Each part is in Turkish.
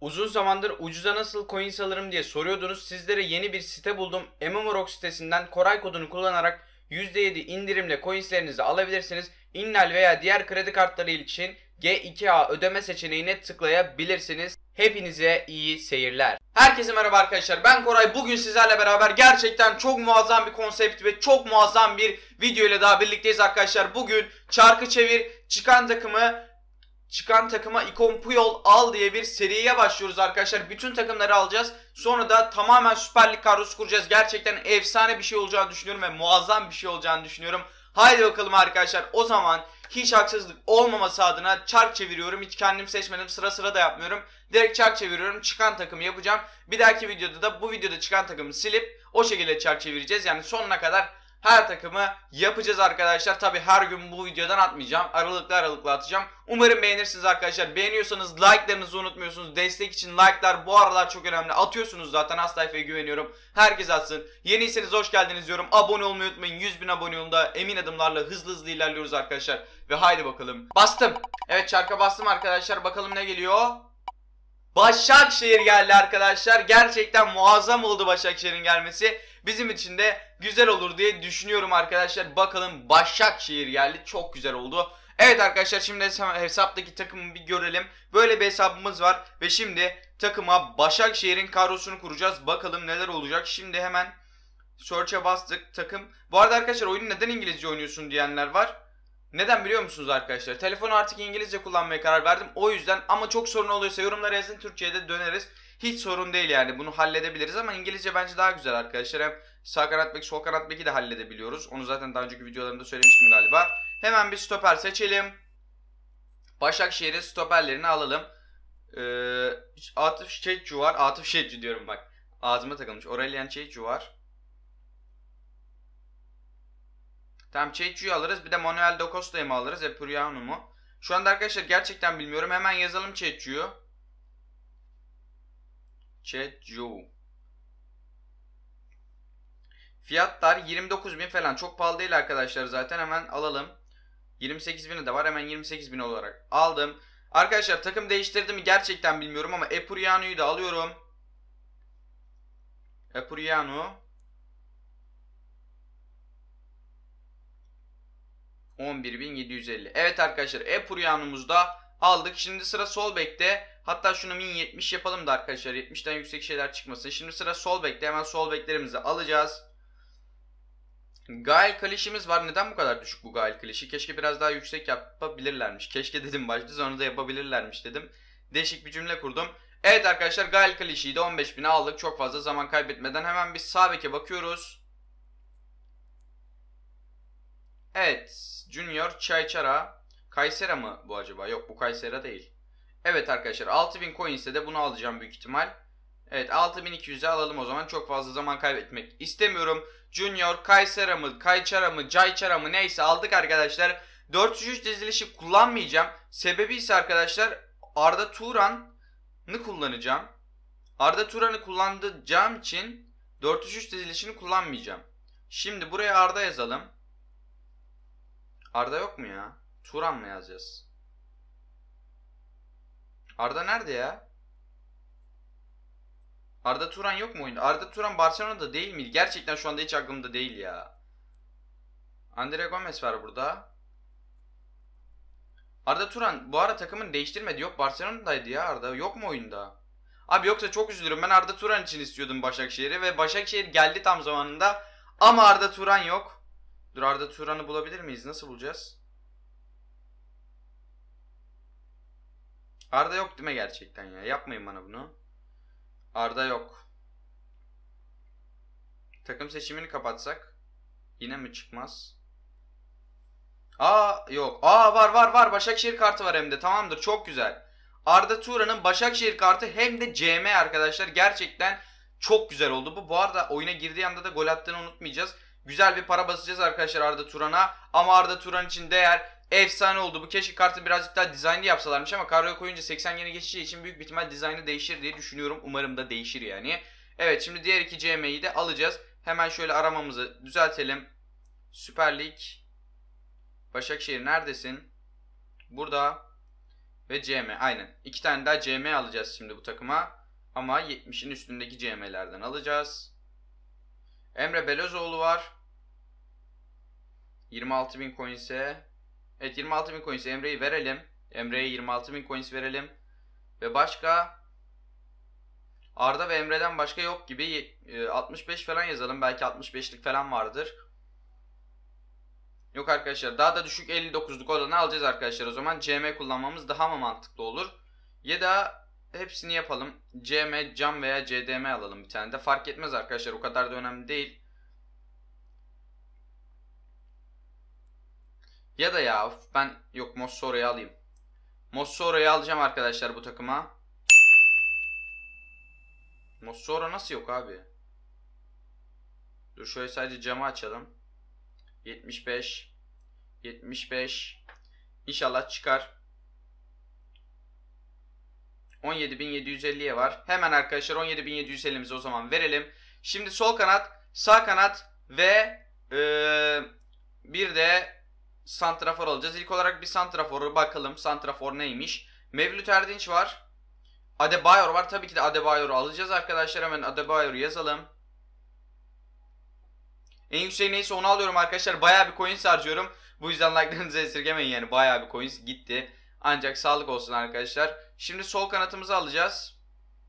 Uzun zamandır ucuza nasıl coins alırım diye soruyordunuz. Sizlere yeni bir site buldum. MMOROG sitesinden Koray kodunu kullanarak %7 indirimle coinslerinizi alabilirsiniz. Innal veya diğer kredi kartları için G2A ödeme seçeneğine tıklayabilirsiniz. Hepinize iyi seyirler. Herkese merhaba arkadaşlar, ben Koray. Bugün sizlerle beraber gerçekten çok muazzam bir konsept ve çok muazzam bir video ile daha birlikteyiz arkadaşlar. Bugün çarkı çevir, çıkan takıma ikon Puyol al diye bir seriye başlıyoruz arkadaşlar. Bütün takımları alacağız. Sonra da tamamen Süper Lig kadrosu kuracağız. Gerçekten efsane bir şey olacağını düşünüyorum ve muazzam bir şey olacağını düşünüyorum. Haydi bakalım arkadaşlar. O zaman hiç haksızlık olmaması adına çark çeviriyorum. Hiç kendim seçmedim. Sıra sıra da yapmıyorum. Direkt çark çeviriyorum. Çıkan takımı yapacağım. Bir dahaki videoda da bu videoda çıkan takımı silip o şekilde çark çevireceğiz. Yani sonuna kadar her takımı yapacağız arkadaşlar. Tabi her gün bu videodan atmayacağım. Aralıklı atacağım. Umarım beğenirsiniz arkadaşlar. Beğeniyorsanız like'larınızı unutmuyorsunuz. Destek için like'lar bu aralar çok önemli. Atıyorsunuz zaten. Hastayfa'ya güveniyorum. Herkes atsın. Yeniyseniz hoş geldiniz diyorum. Abone olmayı unutmayın. 100.000 abone yolunda emin adımlarla hızlı ilerliyoruz arkadaşlar. Ve haydi bakalım. Bastım. Evet, çarka bastım arkadaşlar. Bakalım ne geliyor. Başakşehir geldi arkadaşlar. Gerçekten muazzam oldu Başakşehir'in gelmesi. Bizim için de güzel olur diye düşünüyorum arkadaşlar. Bakalım, Başakşehir geldi. Çok güzel oldu. Evet arkadaşlar, şimdi hesaptaki takımı bir görelim. Böyle bir hesabımız var. Ve şimdi takıma Başakşehir'in kadrosunu kuracağız. Bakalım neler olacak. Şimdi hemen search'e bastık. Takım. Bu arada arkadaşlar, oyunu neden İngilizce oynuyorsun diyenler var. Neden biliyor musunuz arkadaşlar? Telefonu artık İngilizce kullanmaya karar verdim. O yüzden, ama çok sorun oluyorsa yorumlara yazın, Türkçe'ye de döneriz. Hiç sorun değil yani, bunu halledebiliriz ama İngilizce bence daha güzel arkadaşlar. Hem sağ kanat bek, sol kanat beki de halledebiliyoruz. Onu zaten daha önceki videolarımda söylemiştim galiba. Hemen bir stoper seçelim. Başakşehir'in stoperlerini alalım. Atıf Şeçcu var. Atıf Şeçcu diyorum bak. Ağzıma takılmış. Aurelien Şeçcu var. Tamam, Çeyçu'yu alırız. Bir de Manuel Da Costa'yı mı alırız? Epuriano mu? Şu anda arkadaşlar gerçekten bilmiyorum. Hemen yazalım Çeyçu'yu. Çeyçu. Fiyatlar 29.000 falan. Çok pahalı değil arkadaşlar zaten. Hemen alalım. 28.000'i de var. Hemen 28.000 olarak aldım. Arkadaşlar takım değiştirdi mi gerçekten bilmiyorum ama Epuriano'yu da alıyorum. Epuriano. 11.750. Evet arkadaşlar, Epuriano'muzu da aldık. Şimdi sıra sol bekte. Hatta şunu min 70 yapalım da arkadaşlar, 70'ten yüksek şeyler çıkmasın. Şimdi sıra sol bekte. Hemen sol beklerimizi alacağız. Gael Kaliş'imiz var. Neden bu kadar düşük bu Gael Kaliş'i? Keşke biraz daha yüksek yapabilirlermiş. Keşke dedim başta, sonra da yapabilirlermiş dedim. Değişik bir cümle kurdum. Evet arkadaşlar, Gael Kaliş'i de 15.000'e aldık. Çok fazla zaman kaybetmeden hemen bir sağ beke bakıyoruz. Evet. Junior Çayçara. Kaysera mı bu acaba? Yok, bu Kaysera değil. Evet arkadaşlar, 6.000 coins'e de bunu alacağım büyük ihtimal. Evet, 6.200'e alalım o zaman. Çok fazla zaman kaybetmek istemiyorum. Junior Kaysera mı, Kayçara mı, Cayçara mı neyse aldık arkadaşlar. 403 dizilişi kullanmayacağım. Sebebi ise arkadaşlar, Arda Turan'ı kullanacağım. Arda Turan'ı kullanacağım için 403 dizilişini kullanmayacağım. Şimdi buraya Arda yazalım. Arda yok mu ya? Turan mı yazacağız? Arda nerede ya? Arda Turan yok mu oyunda? Arda Turan Barcelona'da değil miydi? Gerçekten şu anda hiç aklımda değil ya. Andre Gomes var burada. Arda Turan bu ara takımını değiştirmedi. Yok, Barcelona'daydı ya Arda. Yok mu oyunda? Abi yoksa çok üzülürüm. Ben Arda Turan için istiyordum Başakşehir'i ve Başakşehir geldi tam zamanında. Ama Arda Turan yok. Dur, Arda Turan'ı bulabilir miyiz? Nasıl bulacağız? Arda yok değil mi gerçekten ya? Yapmayın bana bunu. Arda yok. Takım seçimini kapatsak yine mi çıkmaz? Yok. Var. Başakşehir kartı var hem de. Tamamdır, çok güzel. Arda Turan'ın Başakşehir kartı hem de CM arkadaşlar. Gerçekten çok güzel oldu bu. Bu arada oyuna girdiği anda da gol attığını unutmayacağız. Güzel bir para basacağız arkadaşlar Arda Turan'a. Ama Arda Turan için değer. Efsane oldu bu. Keşke kartı birazcık daha dizaynlı yapsalarmış ama kadroya koyunca 80 yeni geçeceği için büyük bir ihtimal dizaynı değişir diye düşünüyorum. Umarım da değişir yani. Evet, şimdi diğer iki CM'yi de alacağız. Hemen şöyle aramamızı düzeltelim. Süper Lig. Başakşehir neredesin? Burada. ve CM. Aynen. 2 tane daha CM alacağız şimdi bu takıma. Ama 70'in üstündeki CM'lerden alacağız. Emre Belözoğlu var. 26.000 coins'e. Evet, 26.000 coins'e Emre'yi verelim. Emre'ye 26.000 coins verelim. Ve başka Arda ve Emre'den başka yok gibi. 65 falan yazalım. Belki 65'lik falan vardır. Yok arkadaşlar, daha da düşük 59'luk olanı alacağız arkadaşlar. O zaman CM kullanmamız daha mı mantıklı olur? Ya da hepsini yapalım. CM, cam veya CDM alalım bir tane de. Fark etmez arkadaşlar, o kadar da önemli değil. Ya da ya ben yok, Mossoro'yu alayım. Mossoro'yu alacağım arkadaşlar bu takıma. Mossoro nasıl yok abi? Dur şöyle sadece camı açalım. 75 75 İnşallah çıkar. 17.750'ye var. Hemen arkadaşlar 17.750'mizi o zaman verelim. Şimdi sol kanat, sağ kanat ve bir de santrafor alacağız. İlk olarak bir santraforu bakalım. Santrafor neymiş? Mevlüt Erdinç var. Adebayor var. Tabii ki de Adebayor'u alacağız arkadaşlar. Hemen Adebayor'u yazalım. En yüksek neyse onu alıyorum arkadaşlar. Bayağı bir coins harcıyorum. Bu yüzden like'larınızı esirgemeyin yani. Bayağı bir coins gitti. Ancak sağlık olsun arkadaşlar. Şimdi sol kanatımızı alacağız.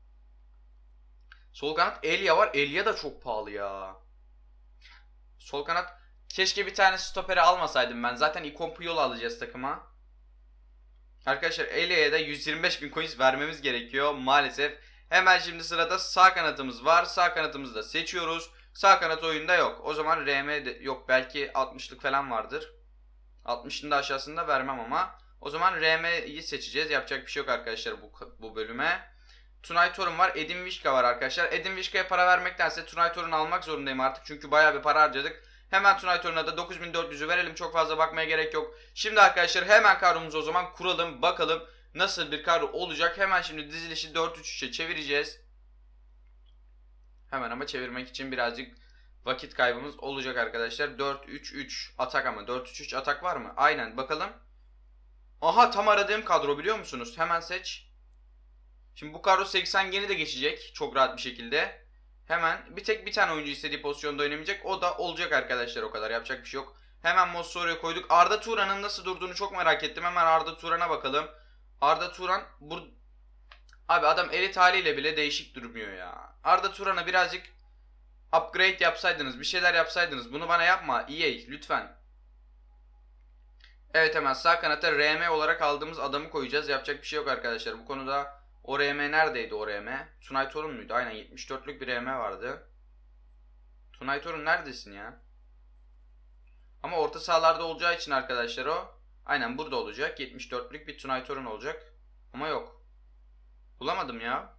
Sol kanat Elia var. Elia da çok pahalı ya. Sol kanat, keşke bir tane stoperi almasaydım ben. Zaten Icon Puyol alacağız takıma. Arkadaşlar Elia'ya da 125.000 coins vermemiz gerekiyor maalesef. Hemen şimdi sırada sağ kanatımız var. Sağ kanatımızı da seçiyoruz. Sağ kanat oyunda yok. O zaman RM de yok. Belki 60'lık falan vardır. 60'ın da aşağısında vermem ama. O zaman RM'yi seçeceğiz. Yapacak bir şey yok arkadaşlar bu bölüme. Tunay Torun var. Edin Vişka var arkadaşlar. Edin Vişka'ya para vermektense Tunay Torun'u almak zorundayım artık. Çünkü bayağı bir para harcadık. Hemen Tunay Torun'a da 9.400'ü verelim. Çok fazla bakmaya gerek yok. Şimdi arkadaşlar hemen kadromuzu o zaman kuralım. Bakalım nasıl bir kadro olacak. Hemen şimdi dizilişi 4-3-3'e çevireceğiz. Hemen ama çevirmek için birazcık vakit kaybımız olacak arkadaşlar. 4-3-3 atak ama. 4-3-3 atak var mı? Aynen, bakalım. Aha, tam aradığım kadro biliyor musunuz? Hemen seç. Şimdi bu kadro 80 geni de geçecek. Çok rahat bir şekilde. Hemen bir tane oyuncu istediği pozisyonda oynamayacak. O da olacak arkadaşlar, o kadar. Yapacak bir şey yok. Hemen Mossoro'ya koyduk. Arda Turan'ın nasıl durduğunu çok merak ettim. Hemen Arda Turan'a bakalım. Arda Turan abi adam elit haliyle bile değişik durmuyor ya. Arda Turan'a birazcık upgrade yapsaydınız, bir şeyler yapsaydınız. Bunu bana yapma EA lütfen. Evet, hemen sağ kanata RM olarak aldığımız adamı koyacağız. Yapacak bir şey yok arkadaşlar. Bu konuda o RM neredeydi o RM? Tunay Torun muydu? Aynen, 74'lük bir RM vardı. Tunay Torun neredesin ya? Ama orta sahalarda olacağı için arkadaşlar o. Aynen burada olacak. 74'lük bir Tunay Torun olacak. Ama yok. Bulamadım ya.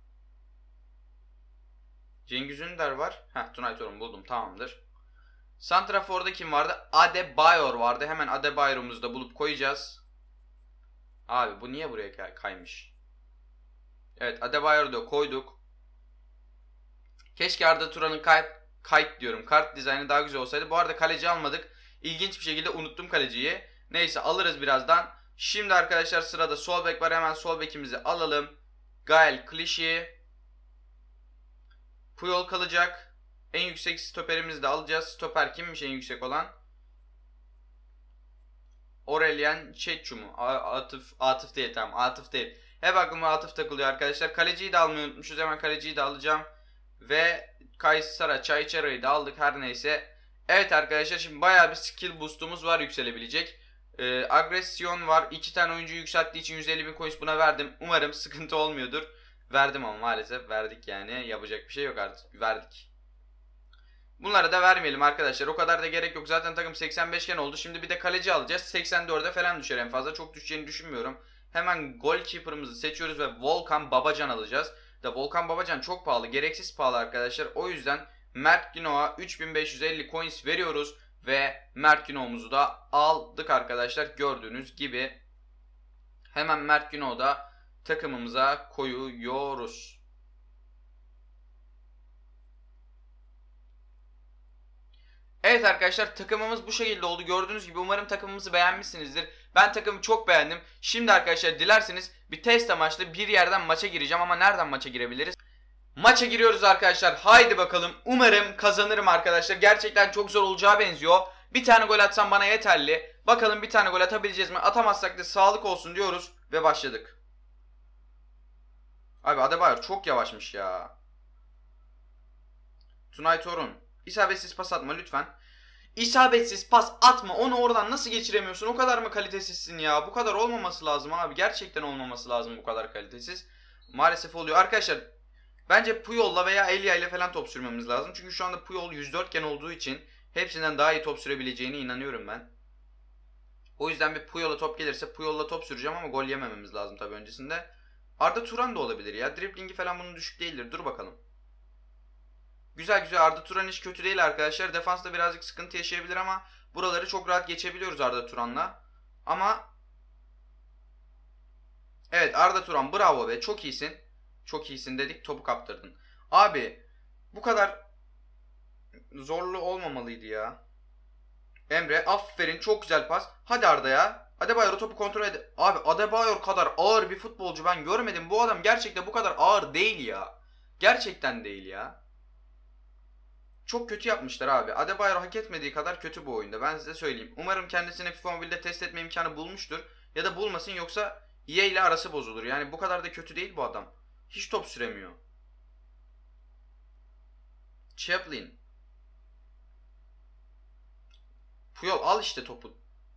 Cengiz Ünder var. Heh, Tunay Torun buldum, tamamdır. Santrafor'da kim vardı? Adebayor vardı. Hemen Adebayor'umuzu da bulup koyacağız. Abi bu niye buraya kaymış? Evet, Adebayor'u da koyduk. Keşke Arda Turan'ın kart dizaynı daha güzel olsaydı. Bu arada kaleci almadık. İlginç bir şekilde unuttum kaleciyi. Neyse, alırız birazdan. Şimdi arkadaşlar sırada sol bek var. Hemen sol bekimizi alalım. Gael Clichy. Puyol kalacak. En yüksek stoperimizi de alacağız. Stoper kimmiş en yüksek olan? Aurelien Çeçu mu? Atıf değil, tamam, Atıf değil. Hep aklıma Atıf takılıyor arkadaşlar. Kaleciyi de almayı unutmuşuz. Hemen kaleciyi de alacağım. Ve Kaysara Çayçara'yı da aldık, her neyse. Evet arkadaşlar, şimdi bayağı bir skill boostumuz var yükselebilecek. Agresyon var. 2 tane oyuncu yükselttiği için 150.000 coins buna verdim. Umarım sıkıntı olmuyordur. Verdim ama maalesef verdik yani. Yapacak bir şey yok artık. Verdik. Bunları da vermeyelim arkadaşlar. O kadar da gerek yok. Zaten takım 85'gen oldu. Şimdi bir de kaleci alacağız. 84'e falan düşer en fazla. Çok düşeceğini düşünmüyorum. Hemen goalkeeper'ımızı seçiyoruz ve Volkan Babacan alacağız. Volkan Babacan çok pahalı. Gereksiz pahalı arkadaşlar. O yüzden Mert Günok'a 3550 coins veriyoruz. Ve Mert Günok'umuzu da aldık arkadaşlar. Gördüğünüz gibi. Hemen Mert Günok'u da takımımıza koyuyoruz. Evet Evet arkadaşlar, takımımız bu şekilde oldu. Gördüğünüz gibi umarım takımımızı beğenmişsinizdir. Ben takımı çok beğendim. Şimdi arkadaşlar dilerseniz bir test amaçlı bir yerden maça gireceğim ama nereden maça girebiliriz? Maça giriyoruz arkadaşlar. Haydi bakalım. Umarım kazanırım arkadaşlar. Gerçekten çok zor olacağı benziyor. Bir tane gol atsam bana yeterli. Bakalım bir tane gol atabileceğiz mi? Atamazsak da sağlık olsun diyoruz ve başladık. Abi Adebayor çok yavaşmış ya. Tunay Torun. İsabetsiz pas atma lütfen. İsabetsiz pas atma. Onu oradan nasıl geçiremiyorsun? O kadar mı kalitesizsin ya? Bu kadar olmaması lazım abi. Gerçekten olmaması lazım bu kadar kalitesiz. Maalesef oluyor. Arkadaşlar bence Puyol'la veya Elia ile falan top sürmemiz lazım. Çünkü şu anda Puyol 104 gen olduğu için hepsinden daha iyi top sürebileceğine inanıyorum ben. O yüzden bir Puyol'a top gelirse Puyol'la top süreceğim ama gol yemememiz lazım tabii öncesinde. Arda Turan da olabilir ya. Driblingi falan bunun düşük değildir. Dur bakalım. Güzel güzel, Arda Turan hiç kötü değil arkadaşlar. Defansta birazcık sıkıntı yaşayabilir ama buraları çok rahat geçebiliyoruz Arda Turan'la. Ama evet, Arda Turan bravo be, çok iyisin. Çok iyisin dedik, topu kaptırdın. Abi bu kadar zorlu olmamalıydı ya. Emre aferin, çok güzel pas. Hadi Arda ya. Adebayor topu kontrol et. Abi Adebayor kadar ağır bir futbolcu ben görmedim. Bu adam gerçekten bu kadar ağır değil ya. Gerçekten değil ya. Çok kötü yapmışlar abi. Adebayor hak etmediği kadar kötü bu oyunda. Ben size söyleyeyim. Umarım kendisini FIFA Mobile'de test etme imkanı bulmuştur. Ya da bulmasın, yoksa EA ile arası bozulur. Yani bu kadar da kötü değil bu adam. Hiç top süremiyor. Chaplin. Puyol al işte topu.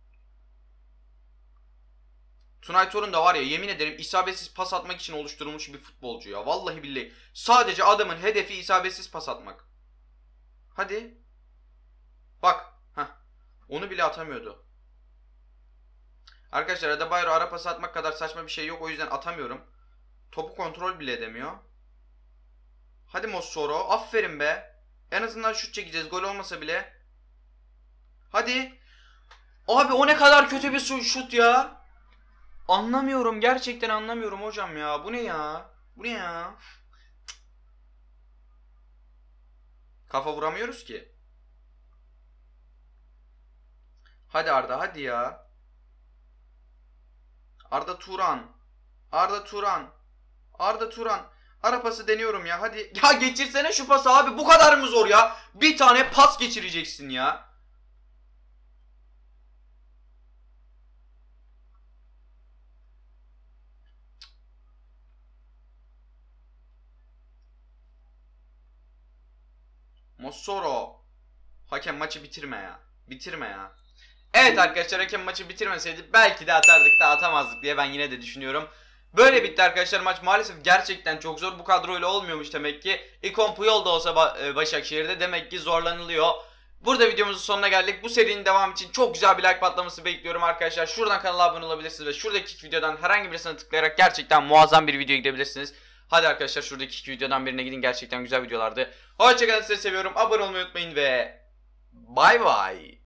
Tunay Torun da var ya, yemin ederim isabetsiz pas atmak için oluşturulmuş bir futbolcu ya. Vallahi billahi. Sadece adamın hedefi isabetsiz pas atmak. Hadi. Bak. Heh. Onu bile atamıyordu. Arkadaşlar Adebayor ara pas atmak kadar saçma bir şey yok. O yüzden atamıyorum. Topu kontrol bile edemiyor. Hadi Mossoro. Aferin be. En azından şut çekeceğiz. Gol olmasa bile. Hadi. Abi o ne kadar kötü bir şut ya. Anlamıyorum. Gerçekten anlamıyorum hocam ya. Bu ne ya? Bu ne ya? Kafa vuramıyoruz ki. Hadi Arda hadi ya. Arda Turan. Arda Turan. Arda Turan. Ara pası deniyorum ya, hadi. Ya geçirsene şu pası abi, bu kadar mı zor ya? Bir tane pas geçireceksin ya. Mossoro. Hakem maçı bitirme ya. Bitirme ya. Evet arkadaşlar, hakem maçı bitirmeseydi belki de atardık da atamazdık diye ben yine de düşünüyorum. Böyle bitti arkadaşlar maç. Maalesef gerçekten çok zor. Bu kadroyla olmuyormuş demek ki. İkon Puyol da olsa Başakşehir'de demek ki zorlanılıyor. Burada videomuzun sonuna geldik. Bu serinin devamı için çok güzel bir like patlaması bekliyorum arkadaşlar. Şuradan kanala abone olabilirsiniz ve şuradaki videodan herhangi birisine tıklayarak gerçekten muazzam bir videoya gidebilirsiniz. Hadi arkadaşlar şuradaki iki videodan birine gidin. Gerçekten güzel videolardı. Hoşçakalın, sizi seviyorum. Abone olmayı unutmayın ve bay bay.